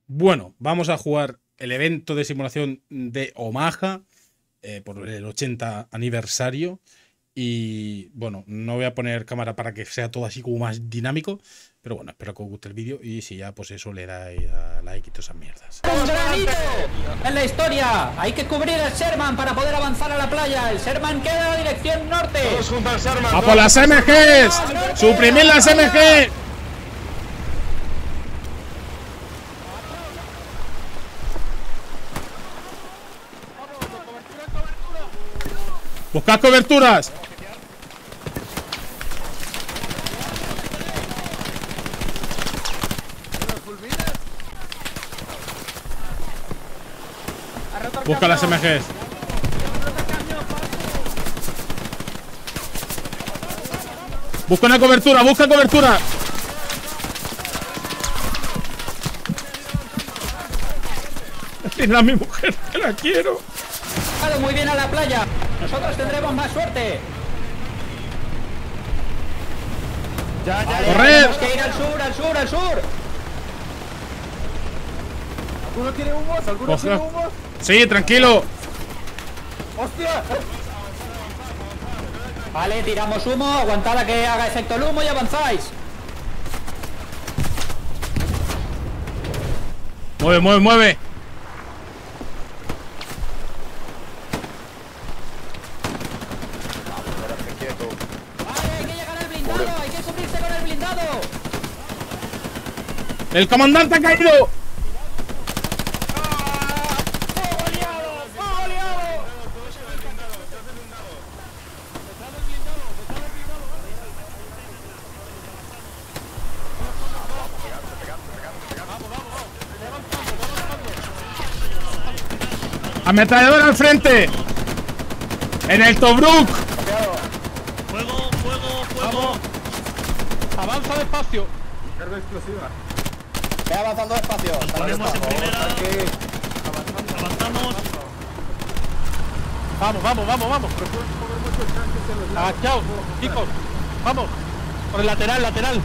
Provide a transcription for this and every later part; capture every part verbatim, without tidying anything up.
Bueno, vamos a jugar el evento de simulación de Omaha eh, por el ochenta aniversario. Y bueno, no voy a poner cámara para que sea todo así como más dinámico. Pero bueno, espero que os guste el vídeo. Y si ya, pues eso, le dais a like y todas esas mierdas. ¡Un granito! En la historia, hay que cubrir el Sherman para poder avanzar a la playa. El Sherman queda en la dirección norte. Todos juntos al Sherman. ¡A por las M Gs! ¡Suprimir las M G! ¡Buscad coberturas! Busca las M Gs. Busca una cobertura, busca cobertura. Dile a mi mujer que la quiero. Muy bien a la playa. Nosotros tendremos más suerte. Ya, ya, Vale, ¡corred! tenemos que ir al sur, al sur, al sur. ¿Alguno quiere humos? ¿Alguno Ojo. quiere humos? Sí, tranquilo. ¡Hostia! Vale, tiramos humo, aguantad a que haga efecto el humo y avanzáis. Mueve, mueve, mueve. Vale, hay que llegar al blindado, hay que cubrirse con el blindado. El comandante ha caído. Ametralladora al frente. En el Tobruk. ¡Fuego, fuego, fuego! ¡Avanza despacio! Carga explosiva. Ve avanzando despacio. Ponemos en primera. Avanzamos. Vamos, vamos, vamos, vamos. Agachaos, chicos. Vamos. Por el lateral, lateral.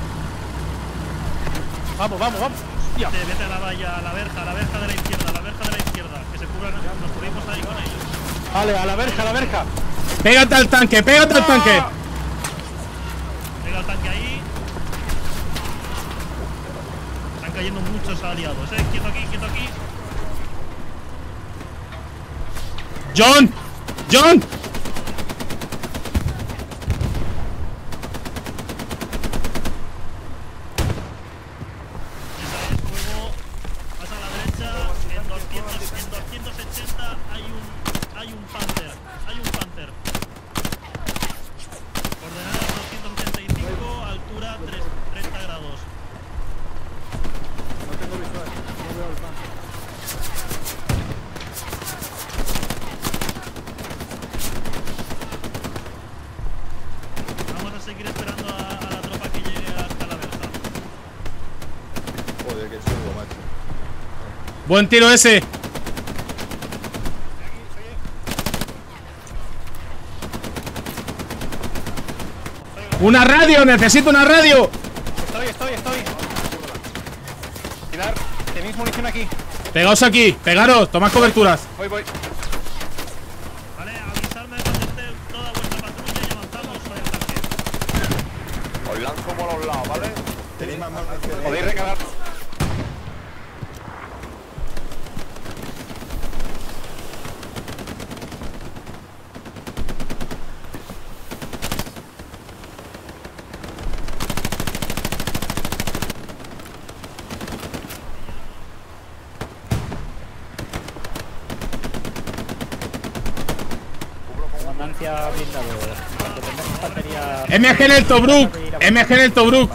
Vamos, vamos, vamos. Hostia. Vete, vete a la valla, a la verja, a la verja de la izquierda, a la verja de la izquierda. Que se cubran, nos cubrimos ahí con ellos. Vale, a la verja, a la verja. Pégate al tanque, pégate al tanque. Pega el tanque ahí. Están cayendo muchos aliados, eh. Quieto aquí, quieto aquí. John, John. Esa es, fuego. Vas a la derecha. En doscientos, en doscientos ochenta hay un, hay un Panther. Hay un Panther. Coordenadas doscientos ochenta y cinco, altura treinta grados. No tengo visual, no veo el pan. Vamos a seguir esperando a, a la tropa que llegue hasta la verja. Joder, qué chulo, macho. Buen tiro ese. Una radio, necesito una radio. Estoy, estoy, estoy. Pilar, tenéis munición aquí. Pegaos aquí, pegaros, tomad coberturas. Voy, voy. Vale, avisarme cuando esté toda vuestra patrulla y avanzamos con el tanque. Os lanzo por los lados, ¿vale? Tenéis más manos que Podéis recargar. Comandancia blindado. Cuando tengas infantería. M G en el Tobruk, M G en el Tobruk.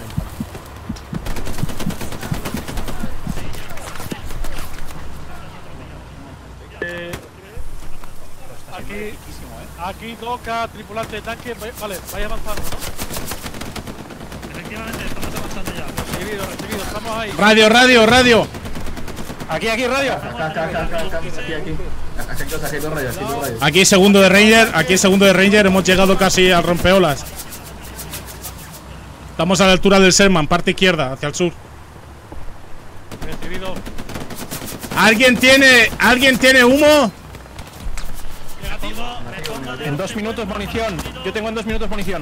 Eh, aquí, aquí toca tripulante de tanque. Vale, vaya avanzando, ¿no? Efectivamente, estamos avanzando ya. Recibido, recibido, estamos ahí. Radio, radio, radio. Aquí, aquí, radio. Acá, acá, acá, acá, acá, aquí, aquí. Aquí hay dos, aquí hay dos rayos, aquí hay dos rayos. Aquí segundo de Ranger, aquí segundo de Ranger, hemos llegado casi al rompeolas. Estamos a la altura del Sherman, parte izquierda, hacia el sur. Recibido. ¿Alguien tiene, ¿alguien tiene humo? Negativo, me pongo de En dos minutos munición. Yo tengo en dos minutos munición.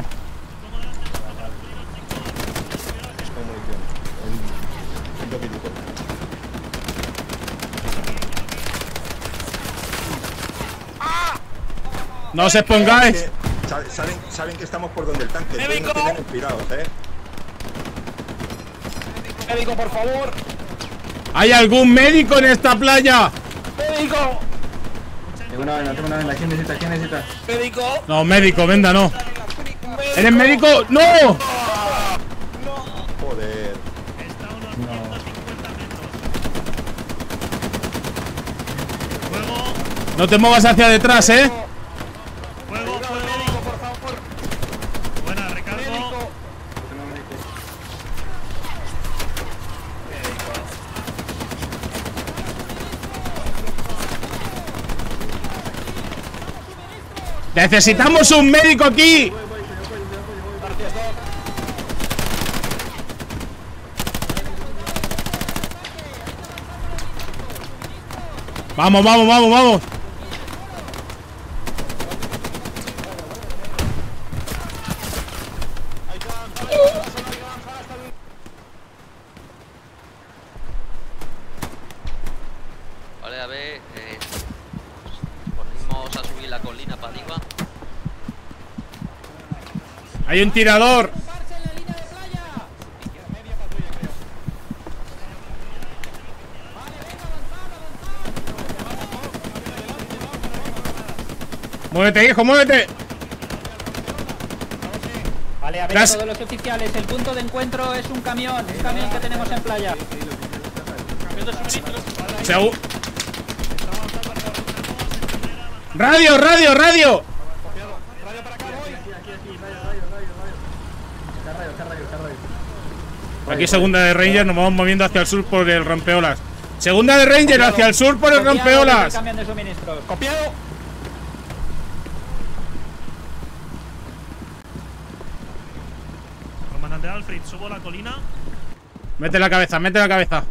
No os expongáis. Que saben, saben, saben que estamos por donde el tanque. Entonces nos tienen inspirados, eh. Médico, por favor. ¿Hay algún médico en esta playa? Médico. Tengo una venda, tengo una venda. ¿Quién necesita? ¿Quién necesita? Médico. No, médico, venda, no. ¿Eres médico? ¡No! Joder. Está a unos ciento cincuenta metros. Fuego, No te muevas hacia detrás, ¿eh? fuego, fuego. Por favor. Buena, recargo. ¡Necesitamos un médico aquí! Vamos, vamos, vamos, vamos. Vale, a ver, eh, ponemos a subir la colina para arriba. Hay un tirador. Muévete, hijo, muévete. Vale, a ver Tras- todos los oficiales, el punto de encuentro es un camión, un camión que tenemos en playa. Segu- Radio, radio, radio. Aquí segunda de Ranger, nos vamos moviendo hacia el sur por el rompeolas. Segunda de Ranger hacia el sur por el Copiado rompeolas. del camión de suministros. Copiado. Comandante Alfred, subo la colina. Mete la cabeza, mete la cabeza.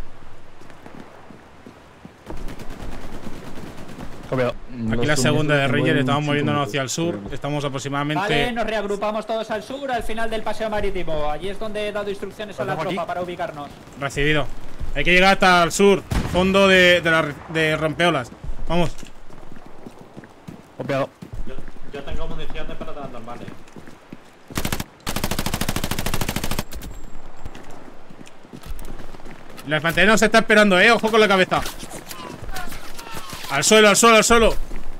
Copiado. Aquí la segunda de Ranger, estamos moviéndonos hacia el sur. Estamos Vale, aproximadamente. nos reagrupamos todos al sur, al final del paseo marítimo. Allí es donde he dado instrucciones a la ¿Lo dejo tropa aquí? para ubicarnos. Recibido. Hay que llegar hasta el sur, fondo de, de, la, de rompeolas. Vamos. Copiado. Yo tengo municiones para las normales. La infantería nos está esperando, eh. Ojo con la cabeza. Al suelo, al suelo, al suelo.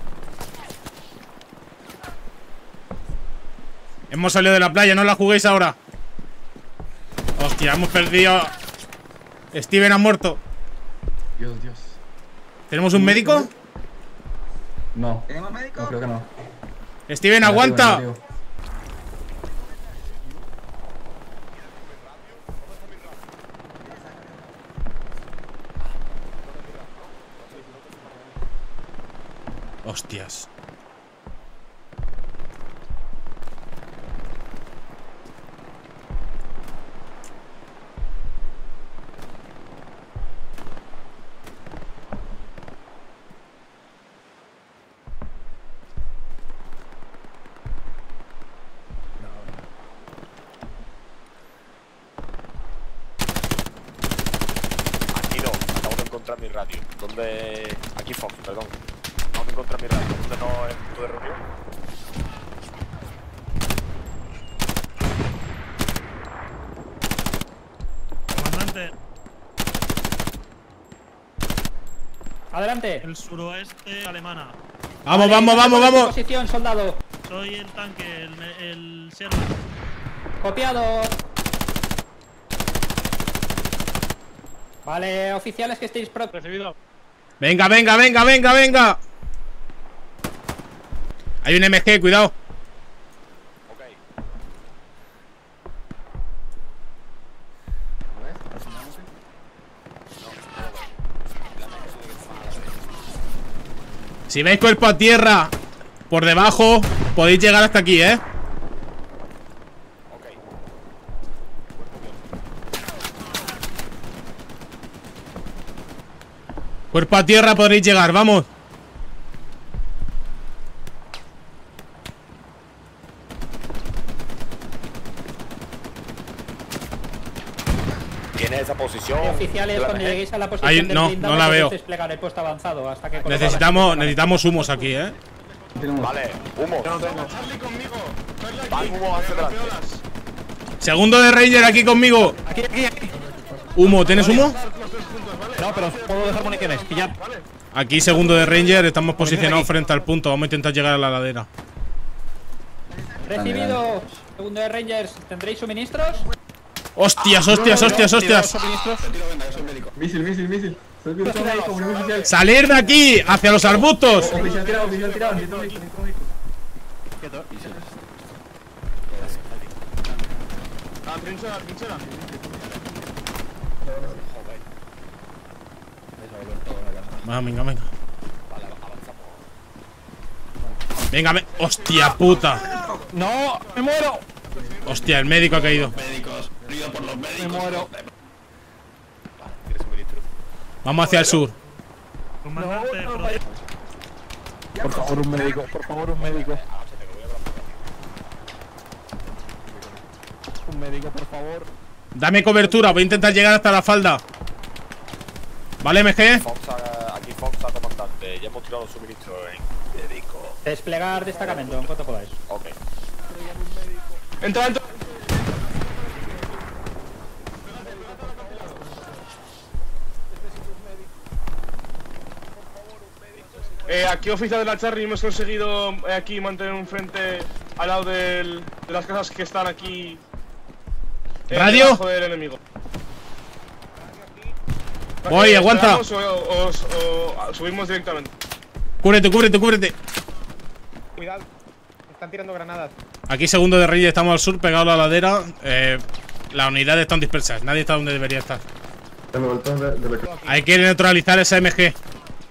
Hemos salido de la playa, no la juguéis ahora. Hostia, hemos perdido. Steven ha muerto. Dios, Dios. ¿Tenemos un médico? No. ¿Tenemos médico? No, creo que no. Steven, Negativo, aguanta. negativo. Hostias. Aquí no, acabo de encontrar mi radio. ¿Dónde? Aquí Fox, perdón. Acabo de encontrar mi radio. ¿Dónde no es el punto de reunión? Comandante, Adelante. el suroeste alemana. Vamos, Vale, vamos, vamos, en vamos. posición, soldado. Soy el tanque, el, el Sherman. Copiado. Vale, oficiales que estéis pro. Recibido. Venga, venga, venga, venga, venga. Hay un M G, cuidado. Ok. Si veis cuerpo a tierra por debajo, podéis llegar hasta aquí, ¿eh? Ok. Cuerpo a tierra, podréis llegar, vamos. ¿Tienes esa posición? Oficiales, cuando lleguéis a la posición Ahí, del no, blindado, no la podéis veo. desplegar el puesto avanzado hasta que Necesitamos, necesitamos humos aquí, eh. Vale, humo. Van humo hacia adelante. Segundo de Ranger aquí conmigo. Aquí, aquí, aquí. Humo, ¿tienes humo? No, pero puedo dejar municiones. Pillar. Aquí segundo de Ranger, estamos posicionados frente al punto. Vamos a intentar llegar a la ladera. Recibido. Segundo de Rangers, ¿tendréis suministros? Hostias, hostias, hostias, hostias. Misil, misil, misil. Soy virtual ahí, como un oficial. ¡Salir de aquí! ¡Hacia los arbustos! Oficial tirado, oficial tirado. Necesito misil, necesito misil. Ah, trinchera, trinchera. Venga, venga, venga. Venga, me... ¡Hostia puta! ¡No! ¡Me muero! Hostia, el médico ha caído. Me muero. Vamos hacia el sur. Comandante, protege. Por favor, un médico. Por favor, un médico. Un médico, por favor. Dame cobertura, voy a intentar llegar hasta la falda. ¿Vale, M G? Fox a- aquí Fox a comandante. Ya hemos tirado los suministros en médico. Desplegar destacamento en cuanto podáis. Ok. Entra, entra. Eh, aquí oficial de la Charlie, hemos conseguido eh, aquí mantener un frente al lado del, de las casas que están aquí. eh, ¿Radio? debajo del enemigo. Voy, aguanta. ¿Esperamos O, o- o- o subimos directamente. Cúbrete, cúbrete, cúbrete. Cuidado. Están tirando granadas. Aquí segundo de Ranger, estamos al sur, pegados a la ladera. Eh, las unidades están dispersas, nadie está donde debería estar. El botón de, de la... Hay que neutralizar esa M G.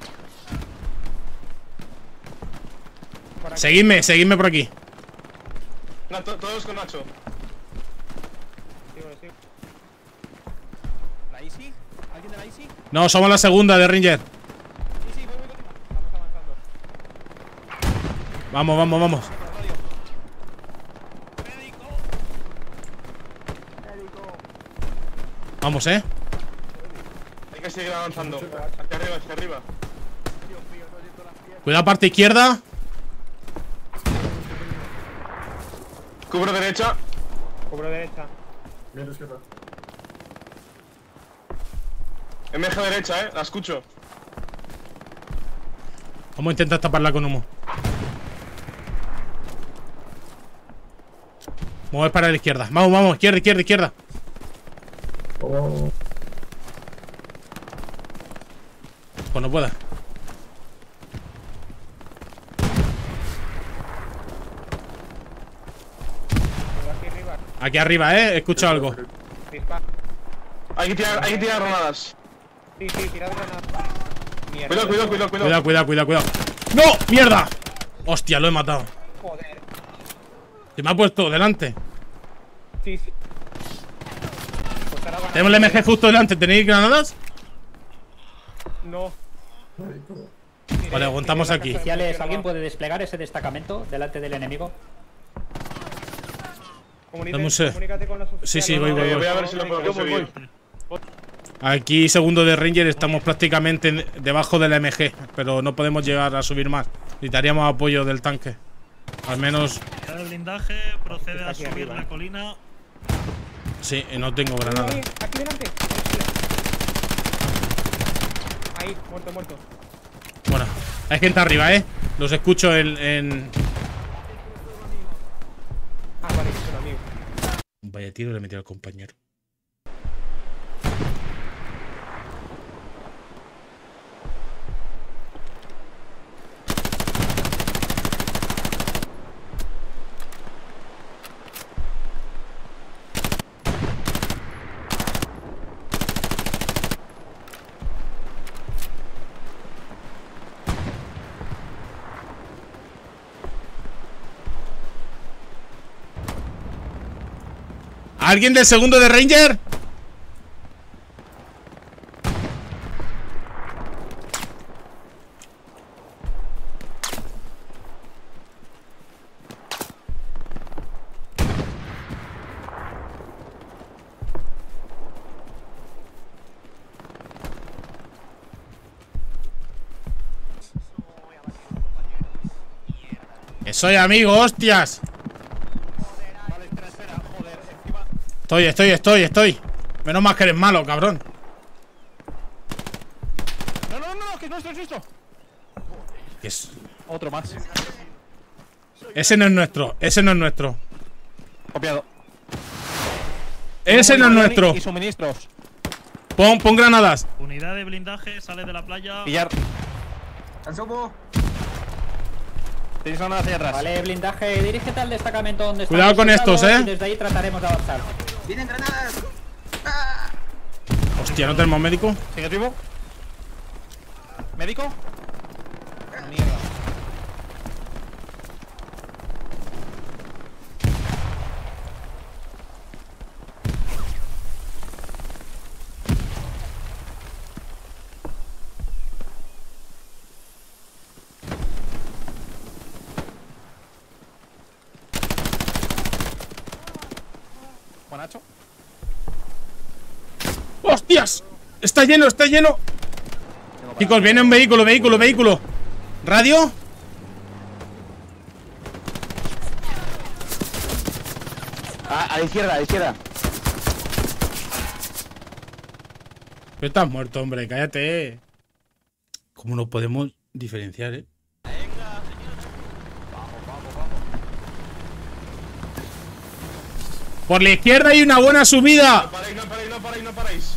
Seguidme, seguidme por aquí. Na- to- todos con Nacho. Sigo, sigo. ¿La Easy? ¿Alguien de la Easy? No, somos la segunda de Ranger. Sí, sí, voy, voy, voy. Vamos avanzando. Vamos, vamos, vamos. Vamos, eh. Hay que seguir avanzando. Hacia arriba, hacia arriba. Cuidado, parte izquierda. Cubro derecha. Cubro derecha. Bien, izquierda. M G derecha, eh. La escucho. Vamos a intentar taparla con humo. Mover para la izquierda. Vamos, vamos, izquierda, izquierda, izquierda. Oh. Cuando pueda. Aquí arriba. Aquí arriba, eh. He escuchado algo. Dispara. Hay que tirar, hay que tirar granadas. Sí, sí, tirad granadas. Mierda. Cuidado, cuidado, cuidado, cuidado. Cuidado, cuidado, cuidado, cuidado. ¡No! ¡Mierda! Hostia, lo he matado. Joder. Se me ha puesto delante. Sí, sí. Pues ahora van a- Tenemos el M G justo delante. ¿Tenéis granadas? No. Vale, aguantamos aquí. Oficiales, ¿alguien puede desplegar ese destacamento delante del enemigo? Comunícate- Dame un se- Comunícate con los oficiales. Sí, sí, voy, voy, Eh, voy. voy a ver si lo puedo conseguir. Aquí, segundo de Ranger, estamos prácticamente en- debajo de la M G. Pero no podemos llegar a subir más. Necesitaríamos apoyo del tanque. Al menos, El blindaje procede a aquí subir arriba. la colina. sí, no tengo granada. Ahí, aquí delante. Ahí, muerto, muerto. Bueno, hay gente arriba, eh. Los escucho en. en... Ah, vale, que es un amigo. Vaya tiro le metí al compañero. ¿Alguien del segundo de Ranger? Que soy amigo, hostias. Vale, espera, espera, joder, encima. Estoy, estoy, estoy, estoy. Menos mal que eres malo, cabrón. No, no, no, no, que no estoy listo. Que es- Otro más. Ese no es nuestro, ese no es nuestro. Copiado. Ese no es nuestro. Y suministros. Pon, pon granadas. Unidad de blindaje, sale de la playa. Pillar. ¡Ansumo! Tenéis una hacia atrás. Vale, blindaje, dirígete al destacamento donde está. Cuidado con estos, eh. Y desde ahí trataremos de avanzar. ¡Vienen granadas! Hostia, ¿no tenemos médico? ¿Sigues vivo? ¿Médico? Mierda. Buenacho. ¡Hostias! Está lleno, está lleno. Chicos, viene un vehículo, vehículo, vehículo. ¿Radio? Ah, a la izquierda, a la izquierda. Pero estás muerto, hombre, cállate. ¿Cómo nos podemos diferenciar, eh? Por la izquierda hay una buena subida. No paréis, no paréis, no paréis, no paréis.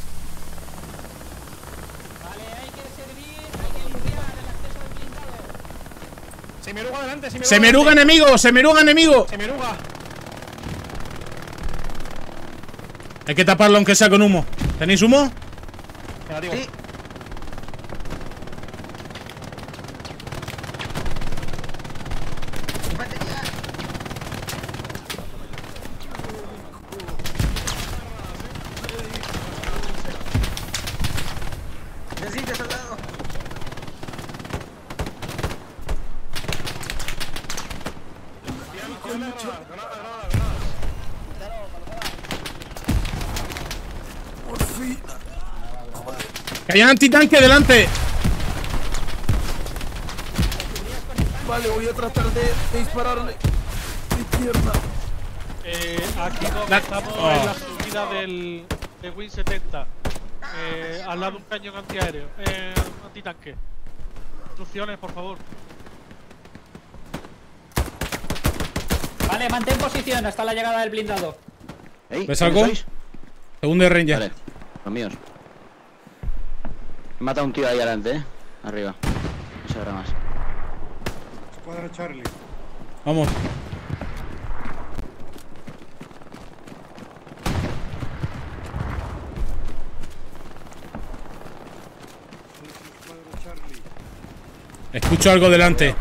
Vale, hay que servir, hay que limpiar el acceso al blindado. Semeruga adelante, Semeruga. Semeruga enemigo, Semeruga enemigo. Semeruga. Hay que taparlo aunque sea con humo. ¿Tenéis humo? Negativo. Sí. ¡Infantería! ¡Necesito, soldado! Que hay un antitanque delante. Vale, voy a tratar de, de dispararle. Mi pierna. Eh, aquí donde La- estamos Oh. en la subida del de Win setenta. Eh, al lado de un cañón antiaéreo. Eh, antitanque. Instrucciones, por favor. Vale, mantén posición hasta la llegada del blindado. ¿Ves algo? Segundo de Ranger. Vale, los míos. Me mata un tío ahí adelante, eh. Arriba. No se habrá más. Escuadra Charlie. Vamos. Escuadra Charlie. Escucho algo delante.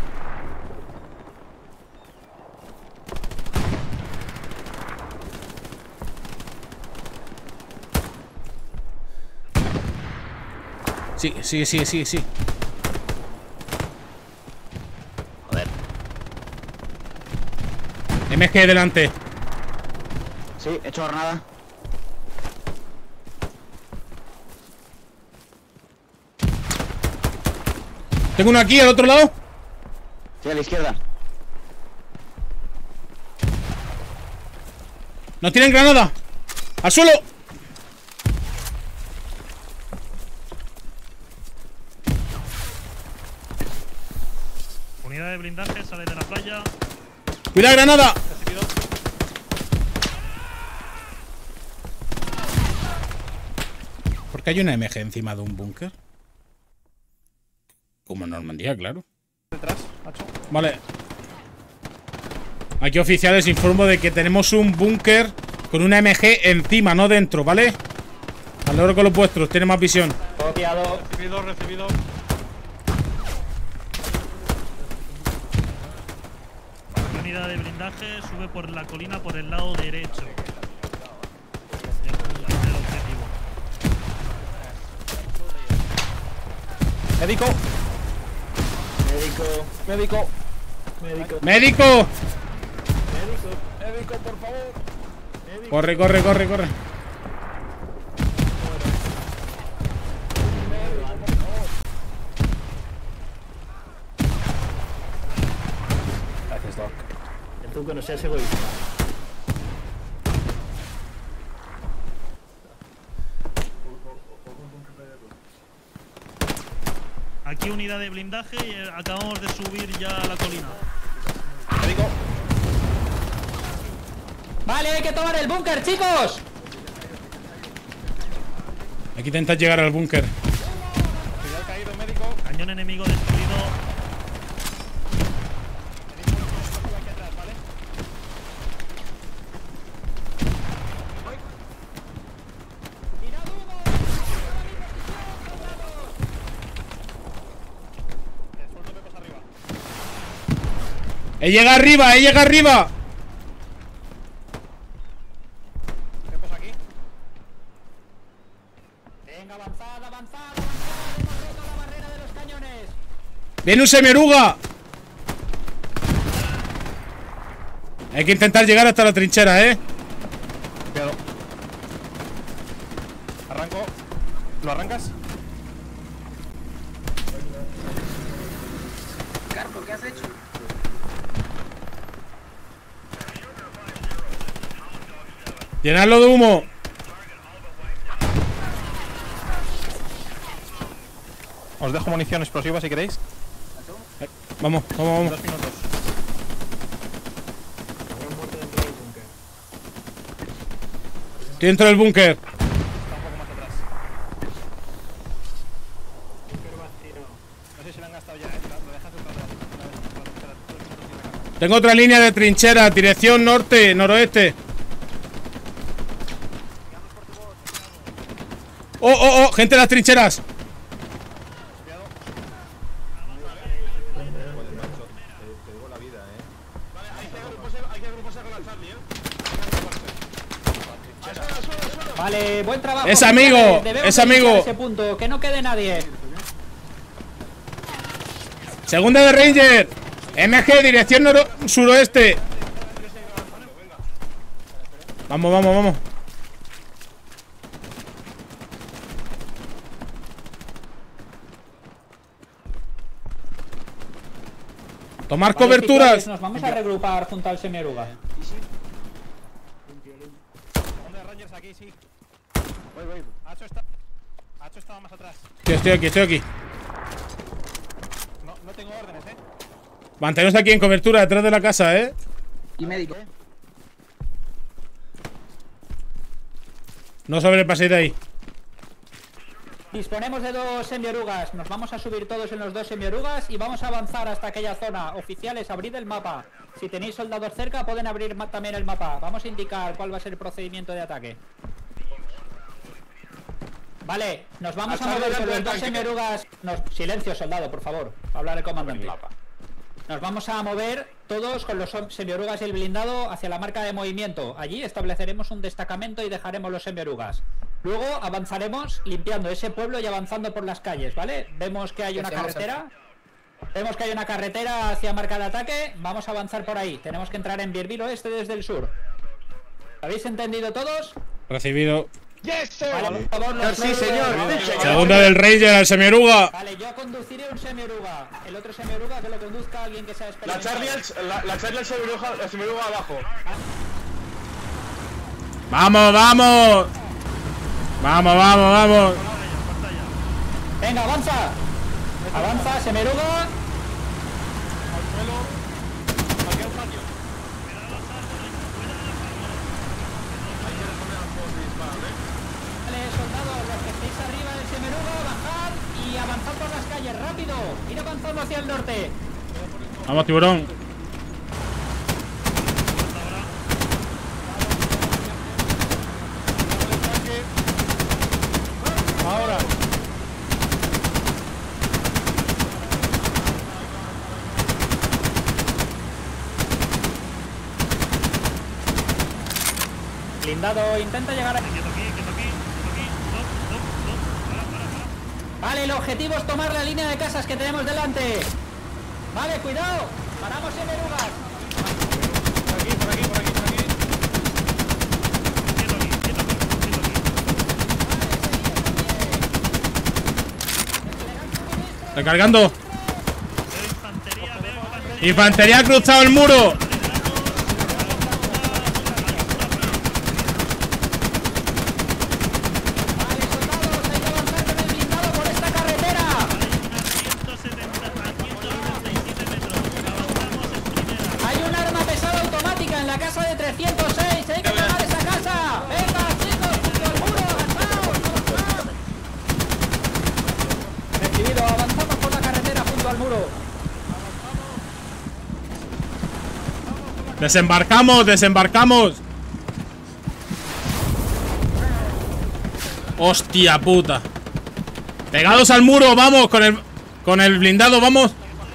Sí, sí, sí, sí, sí. Joder. M G delante. Sí, he hecho granada. Tengo uno aquí al otro lado. Sí, a la izquierda. No tienen granada. ¡Al suelo! Unidad de blindaje, sale de la playa. ¡Cuidado, granada! Recibido. ¿Por qué hay una M G encima de un búnker? Como en Normandía, claro. Detrás, macho. Vale. Aquí, oficiales, informo de que tenemos un búnker con una M G encima, no dentro, ¿vale? Al loro con los vuestros, tiene más visión. Copiado. Recibido, recibido. Unidad de blindaje, sube por la colina por el lado derecho. Es el, es el objetivo. Médico. Médico. Médico. ¡Médico! Médico, médico, por favor. Corre, corre, corre, corre. que no seas egoísta. Aquí unidad de blindaje y eh, acabamos de subir ya a la colina. Vale, hay que tomar el búnker, chicos. Hay que intentar llegar al búnker. Cañón enemigo destruido. ¡Eh, llega arriba! ¡Eh, llega arriba! Venga, avanzad, avanzad, avanzad. Hemos roto la barrera de los cañones. ¡Viene un semioruga! Hay que intentar llegar hasta la trinchera, ¿eh? Cuidado. Arranco. ¿Lo arrancas? Carpo, ¿qué has hecho? Llenadlo de humo. Os dejo munición explosiva si queréis. Eh, vamos, vamos, vamos. Dos minutos. Estoy dentro del búnker. Está un poco más atrás. No sé si lo han gastado ya, ¿eh? Lo dejas otra. Tengo otra línea de trinchera, dirección norte, noroeste. ¡Oh, oh, oh! ¡Gente en las trincheras! Vale, buen trabajo. Es amigo, Debemos es amigo. ese punto, que no quede nadie. Segunda de Ranger. M G, dirección suroeste. Vamos, vamos, vamos. Tomar Vale, coberturas. chicos, nos vamos a regrupar junto al semioruga. Segunda de Rangers aquí, sí. Voy, voy. Hacho está. Hacho estaba más atrás. Estoy, estoy aquí, estoy aquí. No, no tengo órdenes, eh. Manteneos aquí en cobertura, detrás de la casa, eh. Y médico. No sobrepaséis de ahí. Disponemos de dos semiorugas. Nos vamos a subir todos en los dos semiorugas y vamos a avanzar hasta aquella zona. Oficiales, abrid el mapa. Si tenéis soldados cerca, pueden abrir también el mapa. Vamos a indicar cuál va a ser el procedimiento de ataque. Vale, nos vamos a mover con los dos semiorugas. Nos... Silencio, soldado, por favor. Hablar el comandante. Nos vamos a mover todos con los semiorugas y el blindado hacia la marca de movimiento. Allí estableceremos un destacamento y dejaremos los semiorugas. Luego avanzaremos limpiando ese pueblo y avanzando por las calles, ¿vale? Vemos que hay una carretera. Vemos que hay una carretera hacia marca de ataque. Vamos a avanzar por ahí. Tenemos que entrar en Bierville Oeste desde el sur. ¿Habéis entendido todos? Recibido. Yes, sir. Vale, por favor, los Sí, señor. Segunda del Ranger al semioruga. Vale, yo conduciré un semioruga. El otro semioruga que lo conduzca alguien que sea La experimentado. Charlie, al- la, la Charlie al semioruga, al semioruga abajo. Vamos, vamos. Vamos, vamos, vamos. Venga, avanza. Avanza, semioruga. Vale, soldados, los que estéis arriba del semioruga, bajad y avanzad por las calles, rápido. Ir avanzando hacia el norte. Vamos, tiburón. Ahora. Blindado, intenta llegar a... Quieto aquí, quieto aquí, quieto aquí. Stop, stop, stop. Para, para, para. Vale, el objetivo es tomar la línea de casas que tenemos delante. Vale, cuidado. Paramos en Erugas. Por aquí, por aquí, por aquí, por aquí. Quieto aquí, quieto aquí, quieto aquí. Recargando. Veo infantería, veo infantería. Infantería ha cruzado el muro. al muro. Desembarcamos, desembarcamos. Hostia puta. Pegados al muro, vamos, con el con el blindado, vamos.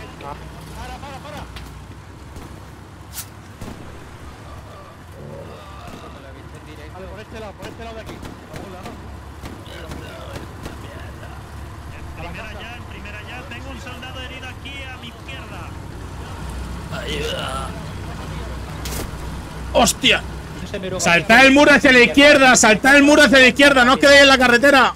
Por este lado, por este lado de aquí. En primera ya, en primera ya. Tengo un soldado herido aquí a mi izquierda. Ayuda. Hostia. Saltad el muro hacia la izquierda, saltad el muro hacia la izquierda, no os quedéis en la carretera.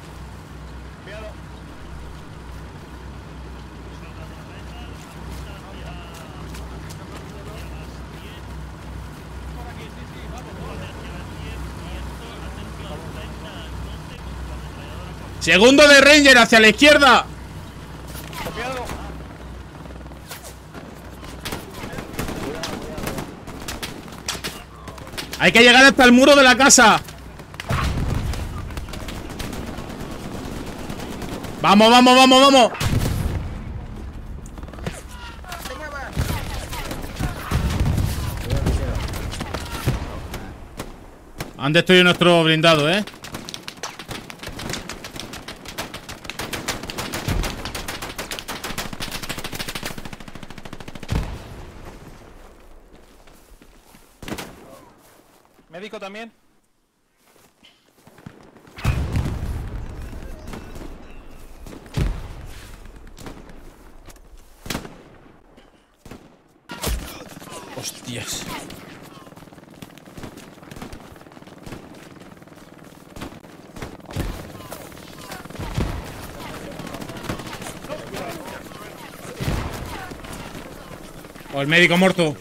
Segundo de Ranger hacia la izquierda. Hay que llegar hasta el muro de la casa. Vamos, vamos, vamos, vamos. Han destruido nuestro blindado, eh. Médico también. Hostias. Oh, el médico muerto.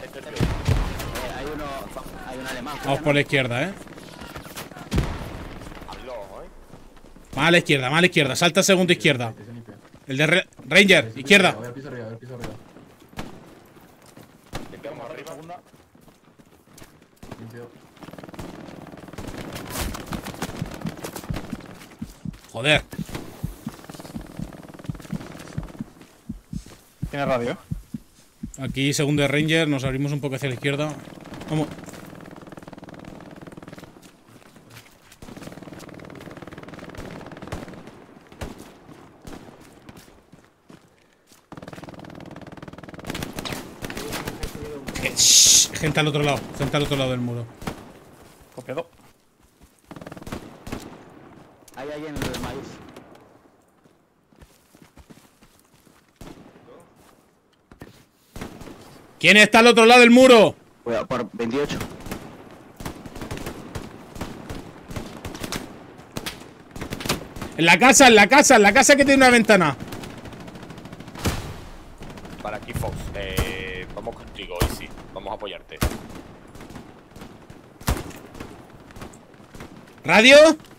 Vamos por la izquierda, eh. Más a la izquierda, más a la izquierda. Salta segundo izquierda. El de Re Ranger, izquierda. Joder. Tiene radio. Aquí, segundo de Ranger, nos abrimos un poco hacia la izquierda. Vamos. Eh, shh, gente al otro lado, gente al otro lado del muro. Copiado. Hay alguien en el maíz. ¿Quién está al otro lado del muro? Voy a por veintiocho. En la casa, en la casa, en la casa que tiene una ventana. Para aquí, Fox. Eh, vamos contigo, Easy. Vamos a apoyarte. ¿Radio?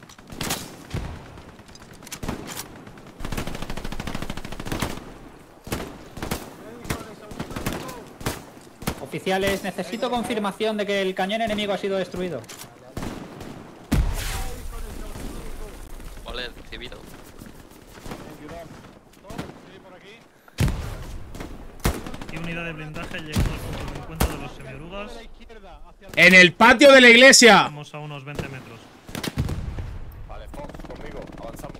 Oficiales, necesito confirmación de que el cañón enemigo ha sido destruido. Vale, recibido. Y unidad de blindaje llegando al punto de encuentro de los semiorugas. En el patio de la iglesia. Vamos a unos veinte metros. Vale, Fox, conmigo. Avanzamos.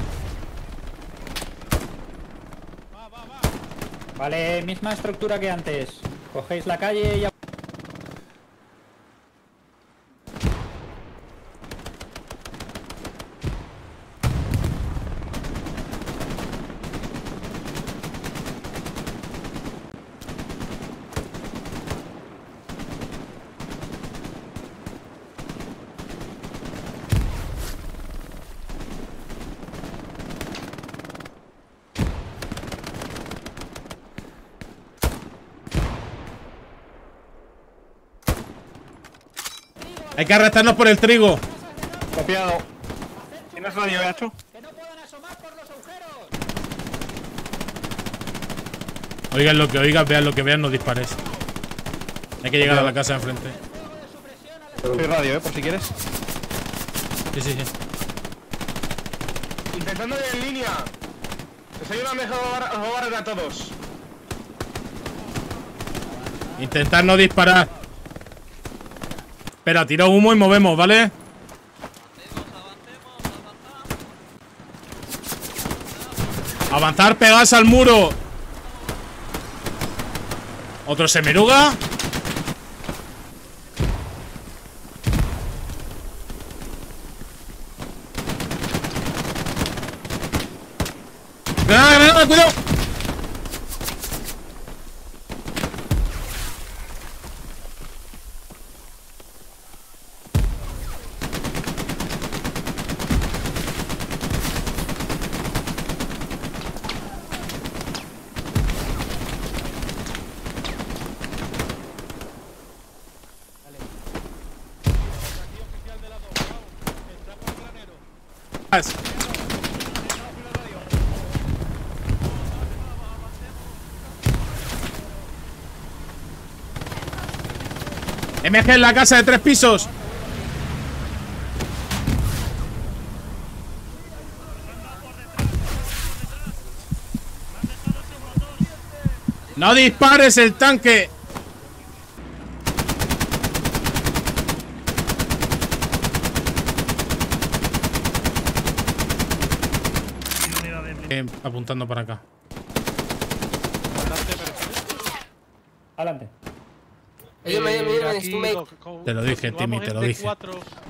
Vale, misma estructura que antes. Cogéis la calle y... Hay que arrastrarnos por el trigo. Copiado. ¿Tienes radio, Gacho? Oigan lo que oigan, vean lo que vean, no dispares. Hay que llegar a la casa de enfrente. Soy radio, eh, por si quieres. Sí, sí, sí. Intentando ir en línea. Les ayuda mejor a robar a todos. Intentad no disparar. Espera, tira humo y movemos, ¿vale? Avanzar, pegadas al muro. Otro semeruga. ¡Granada, granada! ¡Cuidado! M G en la casa de tres pisos. No dispares el tanque. Eh, apuntando para acá. Adelante. Eh, aquí, Te lo dije, Timmy, te lo dije. cuatro.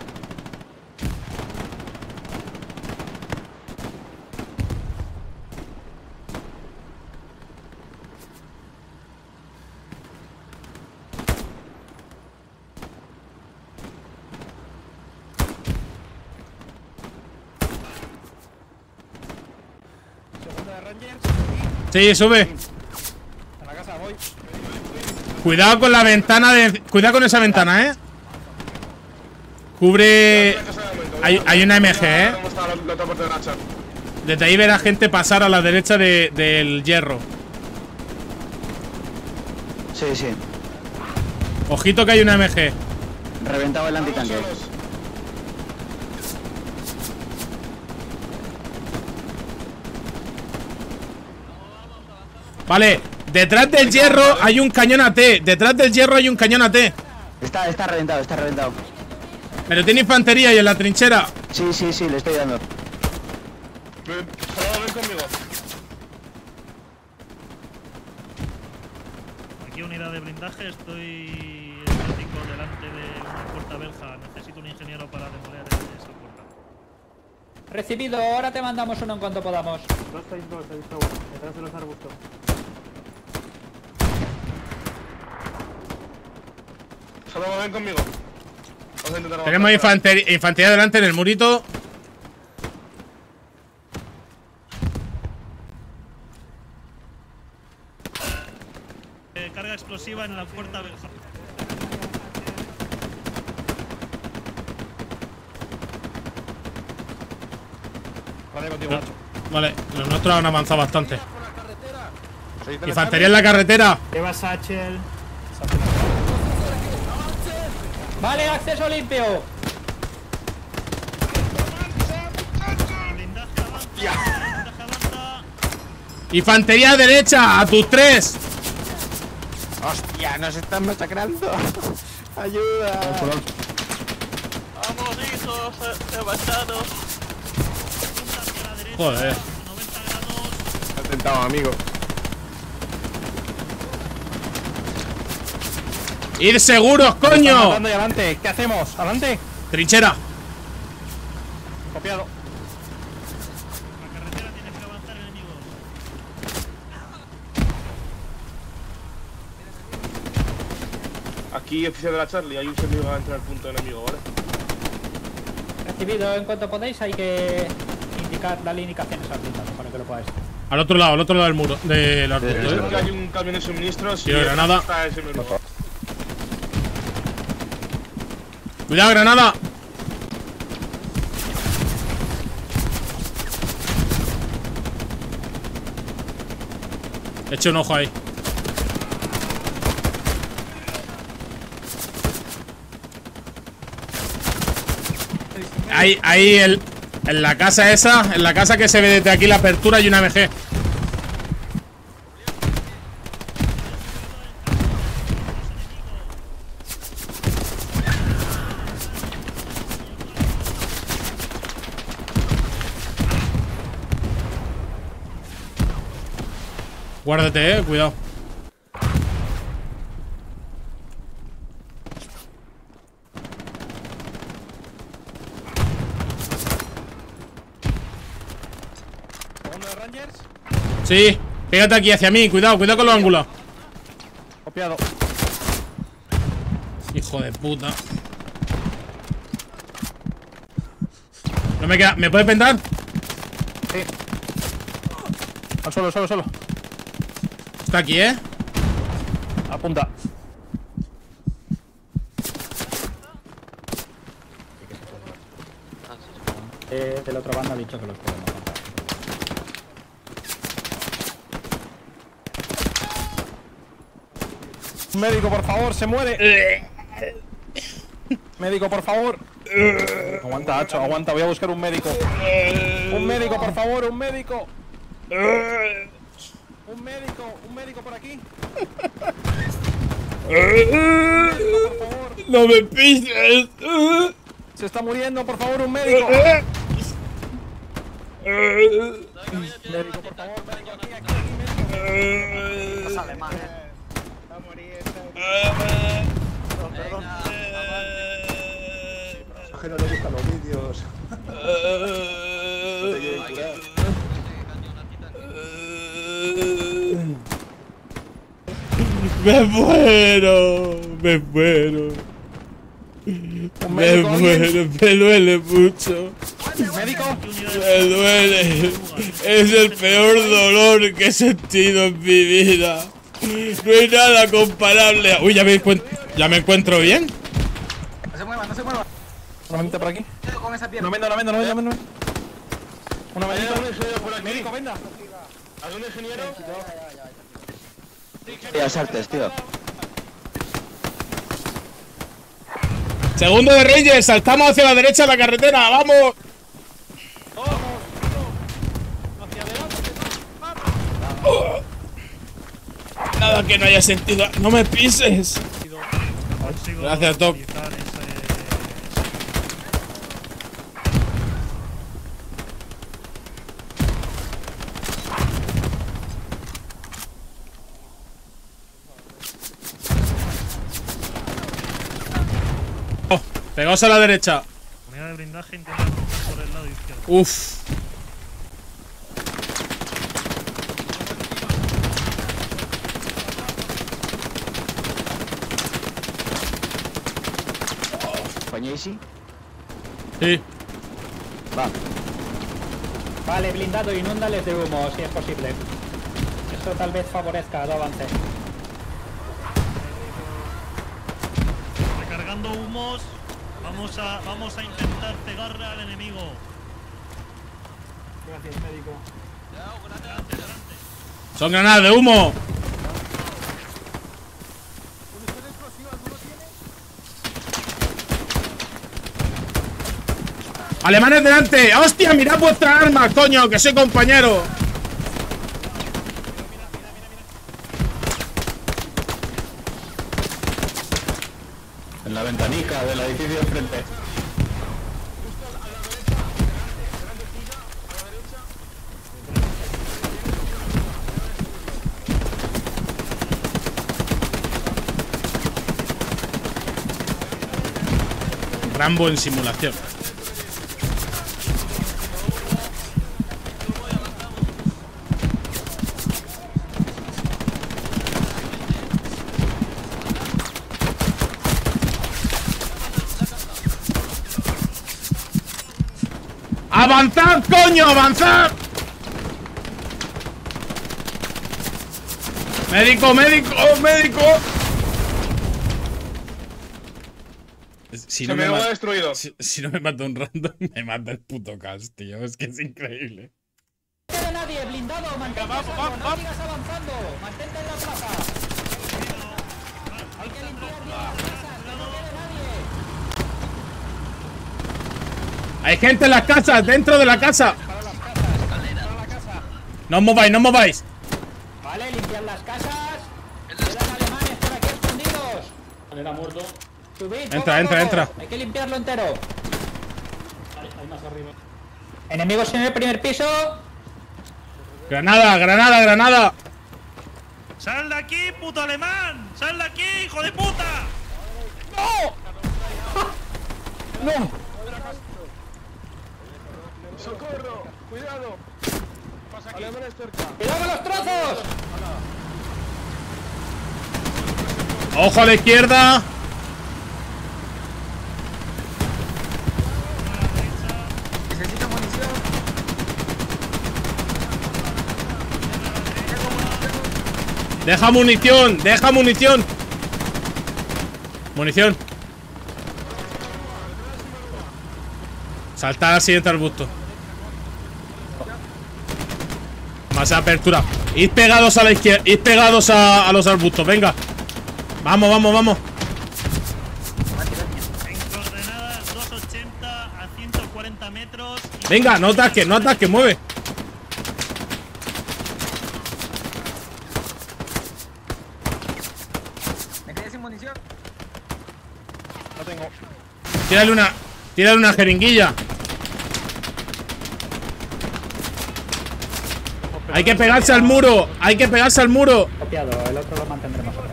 Sí, sube. A la casa voy. Cuidado con la ventana de. Cuidado con esa ventana, eh. Cubre. Hay, hay una M G, eh. Desde ahí verá gente pasar a la derecha de, del hierro. Sí, sí. Ojito que hay una M G. Reventado el antitanque. Vale, detrás del hierro hay un cañón A T. Detrás del hierro hay un cañón A T. Está, está reventado, está reventado. Pero tiene infantería y en la trinchera. Sí, sí, sí, le estoy dando. Ven, Salvador, ven conmigo. Aquí unidad de blindaje, estoy estático delante de una puerta belga. Necesito un ingeniero para demoler esa puerta. Recibido, ahora te mandamos uno en cuanto podamos. dos seis dos, he visto uno, detrás de los arbustos. Salvador, ven conmigo. Vamos a intentar Tenemos infantería, infantería delante en el murito. Eh, carga explosiva en la puerta belga. Vale, contigo, Nacho. Vale, los nuestros han avanzado bastante. Infantería en la carretera. Lleva Satchel. Vale, acceso limpio. Blindaje avanza. Blindaje avanza. Infantería derecha, a tus tres. Hostia, nos están masacrando. Ayuda. Vamos, hijos, Sebastiano. Joder. noventa grados. Atentado, amigo. Ir seguros, Están coño. matando ahí adelante. ¿Qué hacemos? ¿Adelante? Trinchera. Copiado. La carretera tiene que avanzar enemigos. Aquí, oficial de la Charlie, hay un enemigo que va a entrar al punto de enemigo, ¿vale? Recibido, en cuanto podéis hay que indicar, darle indicaciones al blindado para que lo podáis. Al otro lado, al otro lado del muro. Del arbusto, Creo que eh. hay un camión de suministros Tiro de granada. está ese mismo. Cuidado, granada. Eche un ojo ahí. Ahí, ahí el, en la casa esa, en la casa que se ve desde aquí la apertura hay una M G. Guárdate, eh, cuidado. ¿Segundo de Rangers? Sí, pégate aquí hacia mí, cuidado, cuidado con los ángulos. Copiado. Hijo de puta. No me queda. ¿Me puedes pentar? Sí. Al suelo, suelo, suelo. Está aquí, eh. Apunta. Eh, de la otra banda ha dicho que los podemos matar. Médico, por favor, se muere. Médico, por favor. Aguanta, Hacho, aguanta, voy a buscar un médico. Un médico, por favor, un médico. Un médico, un médico por aquí. Médico, por favor. No me pises. Se está muriendo, por favor, un médico. Médico, por favor, médico, aquí, aquí, aquí, médico. No sale mal, eh. Va a morir. Perdón, perdón. A que no le gustan los vídeos. No te quieren curar. Me muero, me muero. Me muero, me duele mucho. ¿Médico? Me duele. Es el peor dolor que he sentido en mi vida. No hay nada comparable. Uy, ya me encuentro, ya me encuentro bien. No se mueva, no se mueva. Solamente por aquí. Con esa pierna. No venda, no venda, no venda, no venda. Una médico. por aquí? Médico, venda. ¿Algún ingeniero? Bellas Artes, tío. Segundo de Rangers, saltamos hacia la derecha de la carretera, vamos. Hacia adelante. Oh. Nada que no haya sentido. No me pises. Gracias, Doc. Oh, pegaos a la derecha. Unidad de blindaje intenta cruzar por el lado izquierdo. Uf. ¿Pañesi? Sí. Va. Vale, blindado, inúndales de humo, si es posible. Eso tal vez favorezca el avance. Recargando humos. Vamos a, vamos a intentar pegarle al enemigo. Gracias, médico. Adelante, adelante. Son granadas de humo. ¡Alemanes delante! ¡Hostia! ¡Mirad vuestra arma, coño! ¡Que soy compañero! En la ventanica del edificio de enfrente. Rambo en simulación. ¡Avanzad, coño! ¡Avanzad! ¡Médico, médico, médico! Si Se me ma- ha destruido. Si, si no me mata un random, me mata el puto cast, tío. Es que es increíble. No queda nadie, blindado, mantente a salvo, no sigas avanzando, mantente en la plaza. Hay que limpiar bien las casas, que no quede nadie. Hay gente en las casas, dentro de la casa. No os mováis, no os mováis. Vale, limpiar las casas. Quedan alemanes por aquí escondidos. Era muerto. Subid, Entra, poco a entra, poco. entra. Hay que limpiarlo entero. Hay, hay más arriba. Enemigos en el primer piso. Granada, granada, granada. ¡Sal de aquí, puto alemán! ¡Sal de aquí, hijo de puta! ¡No! ¡No! ¡Socorro! ¡Cuidado! Alemanes cerca. ¡Cuidado con los trozos! ¡Ojo a la izquierda! Necesito munición. ¡Deja munición! ¡Deja munición! Munición. Saltar al siguiente arbusto. Más apertura. Id pegados a la izquierda. Id pegados a, a los arbustos. Venga. Vamos, vamos, vamos. En coordenadas doscientos ochenta a ciento cuarenta metros. Venga, no ataques, no ataques, mueve. Me quedé sin munición. No tengo. Tírale una. Tírale una jeringuilla. Hay que pegarse al muro. Hay que pegarse al muro. Copiado, el otro lo mantendremos atrás.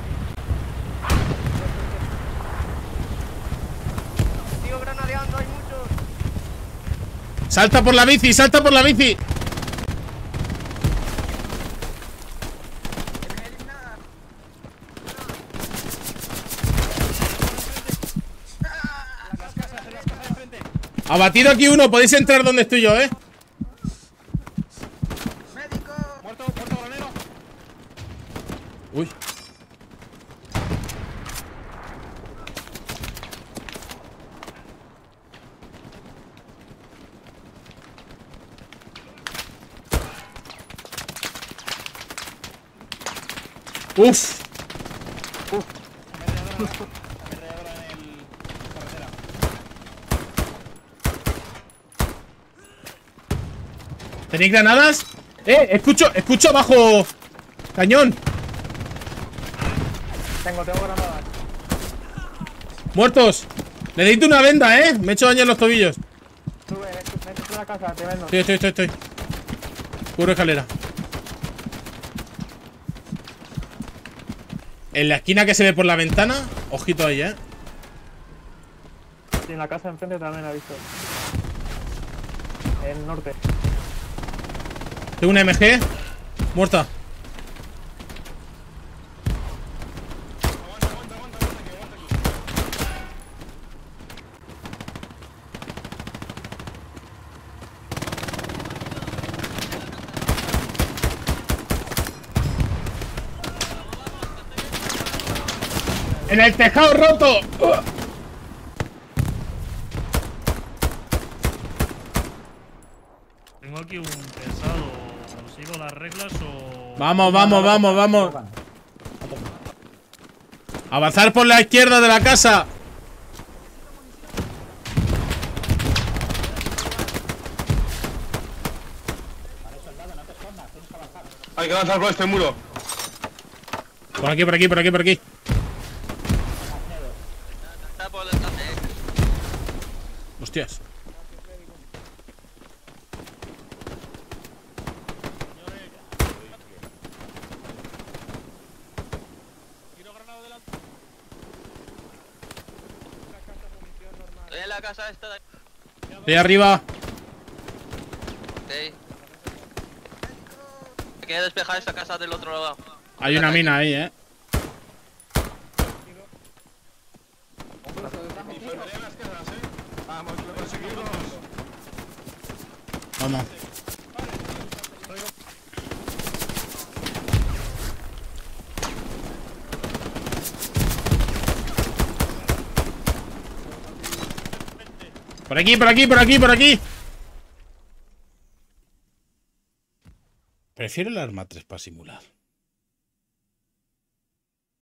Sigo granadeando, hay muchos. Salta por la bici, salta por la bici. Abatido aquí uno, podéis entrar donde estoy yo, eh. ¡Médico! Muerto, muerto granero. Uy. Uf. ¿Tenéis granadas? Eh, escucho, escucho abajo. Cañón. Tengo, tengo granadas. Muertos. Necesito una venda, eh. Me he hecho daño en los tobillos. Sube, vete a la casa, te vendo. Estoy, estoy, estoy, estoy. Cubro escalera. En la esquina que se ve por la ventana. Ojito ahí, eh. Sí, en la casa de enfrente también ha visto. En el norte. Tengo una M G. Muerta. En el tejado roto. ¡Uh! Tengo aquí un pesado. ¿Sigo las reglas o...? Vamos, vamos, vamos, vamos. Avanzar por la izquierda de la casa. Hay que avanzar por este muro. Por aquí, por aquí, por aquí, por aquí. Está por el enlace. Hostias. Estoy en la casa esta de... De arriba. Ok. Hay que despejar esta casa del otro lado. Hay una mina ahí, eh. Vamos, que lo conseguimos. Vamos. Por aquí, por aquí, por aquí, por aquí. Prefiero el arma tres para simular.